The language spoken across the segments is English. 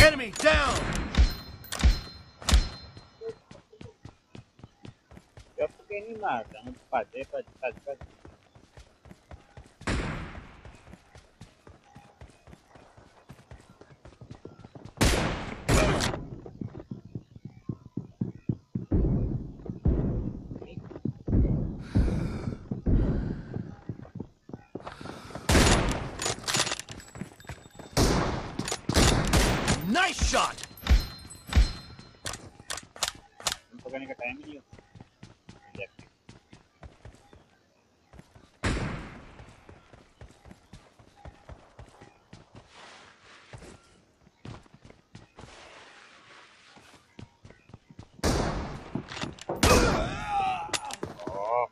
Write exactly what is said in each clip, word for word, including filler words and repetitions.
Enemy down! Kapag mata, magpate, pad, pad, pad. Nice shot! Pagkani ka time niyo. Oh.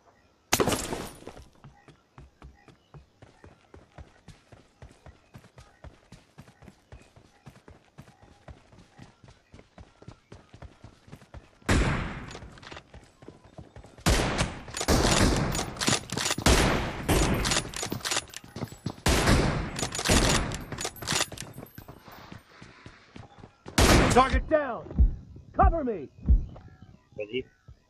Target down! Cover me! Ready?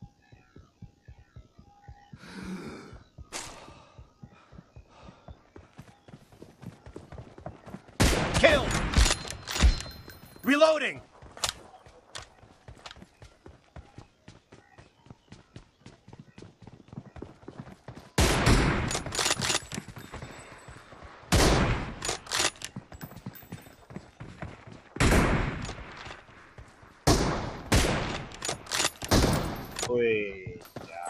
Kill! Reloading! Uy, ya.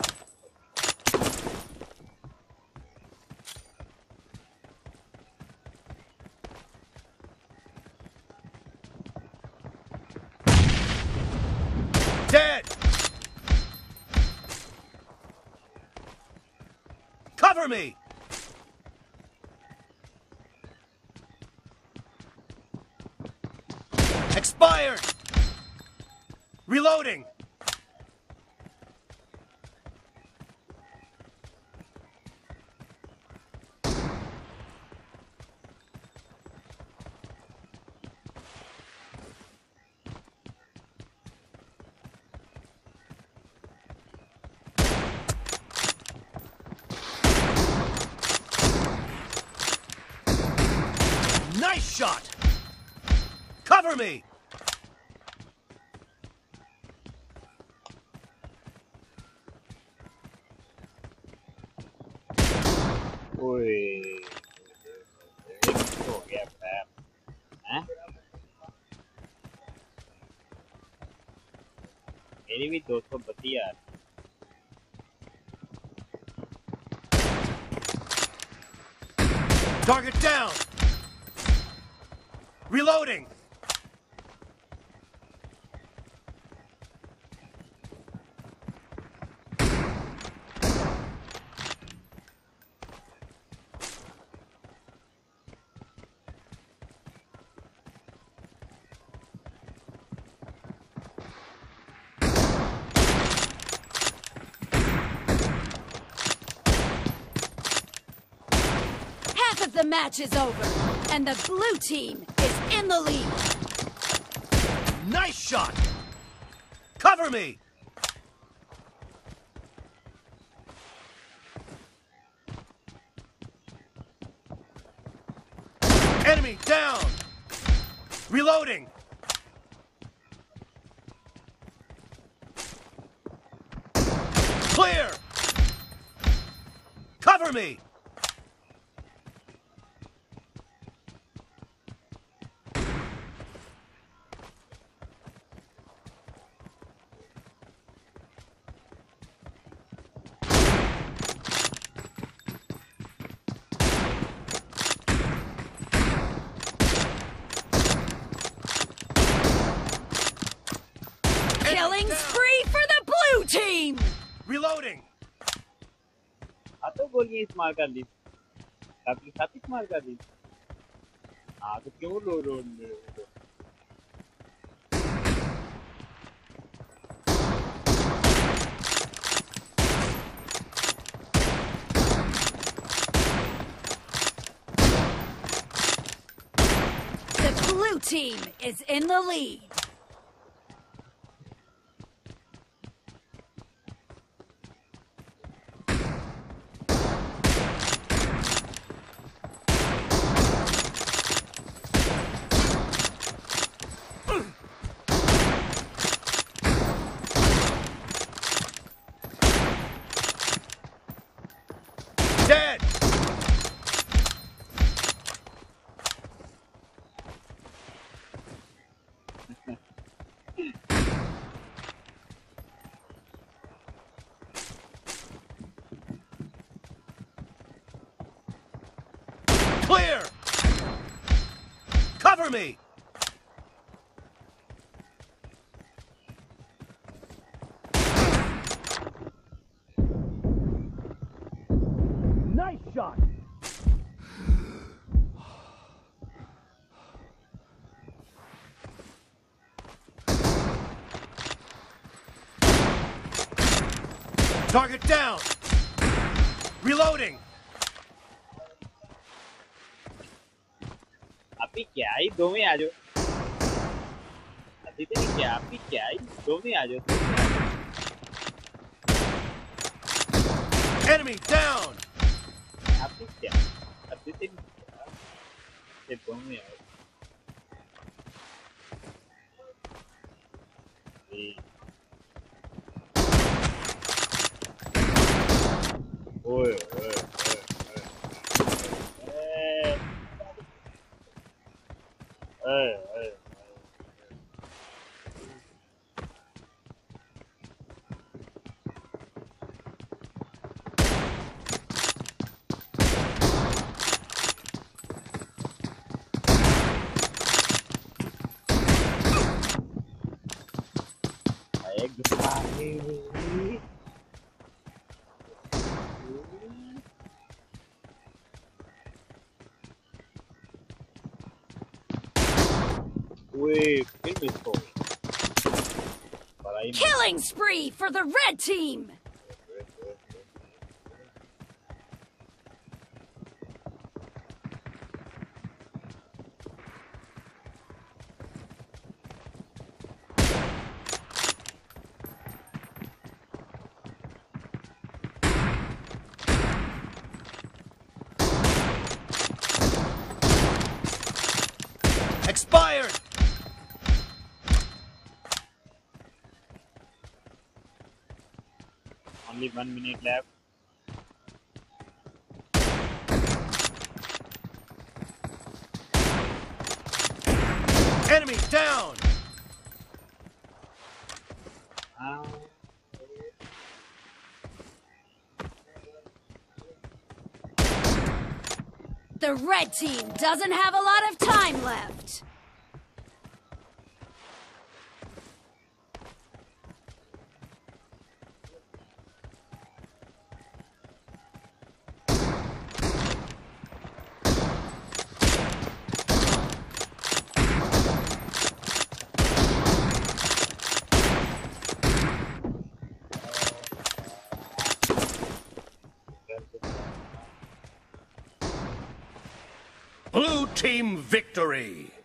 Dead! Cover me! Expired! Reloading! Nice shot! Cover me! Uy. हो गया पैर हैं मेरी भी दो सौ बत्ती यार Target down! Reloading! The match is over, and the blue team is in the lead. Nice shot! Cover me! Enemy down! Reloading! Clear! Cover me! Killing spree for the blue team! Reloading! तो गोलियां इस्तेमाल कर ली काफी साथ इस्तेमाल कर ली हाँ तो क्यों रो रो रो The blue blue team is in the lead. Dead! Clear! Cover me! Nice shot! Target down! Reloading! अभी क्या ही दो में आ जाओ अभी तो नहीं क्या अभी क्या ही दो में आ जाओ Enemy down! अभी क्या अभी तो नहीं क्या ये दो में आ जाओ ओए ओए ओए ओए एक दूसरा Wait, kill this boy. But I Killing spree for the red team. Expired! only one minute left. Enemy down! Ah. The red team doesn't have a lot of time left. Blue team victory!